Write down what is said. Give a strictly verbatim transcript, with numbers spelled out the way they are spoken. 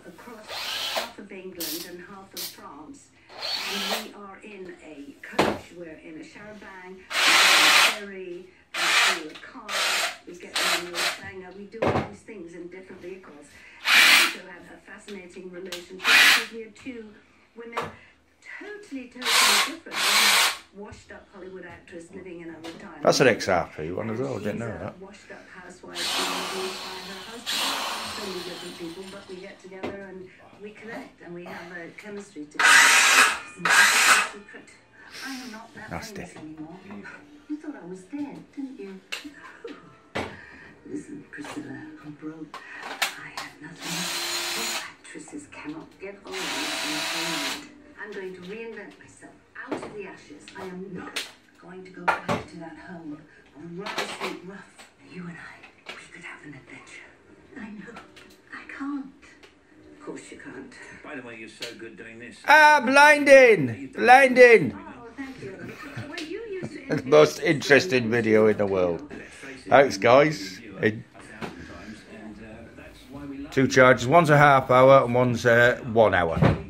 across half of England and half of France. And we are in a coach, we're in a charabanc, we're in a ferry, we do a car, we get on a banger, we do all these things in different vehicles. And we also have a fascinating relationship because we are two women totally, totally different. One washed up Hollywood actress living in a retirement. That's an ex R P one as well, I didn't know that. Washed up housewife being abused by her husband. So many different people, but we get together and we connect and we have a chemistry together. Secret. I am not that That's famous dead. anymore. You thought I was dead, didn't you? Listen, Priscilla, I'm broke. I have nothing. Most actresses cannot get on in I'm going to reinvent myself out of the ashes. I am not going to go back to that home on Rye Street Rough. You and I, we could have an adventure. I know. I can't. Of course you can't. By the way, you're so good doing this. Ah, blinding! Blinding! Oh, thank you. Well, you used to The most interesting video in the world. Thanks, guys. In two charges. One's a half hour and one's uh, one hour.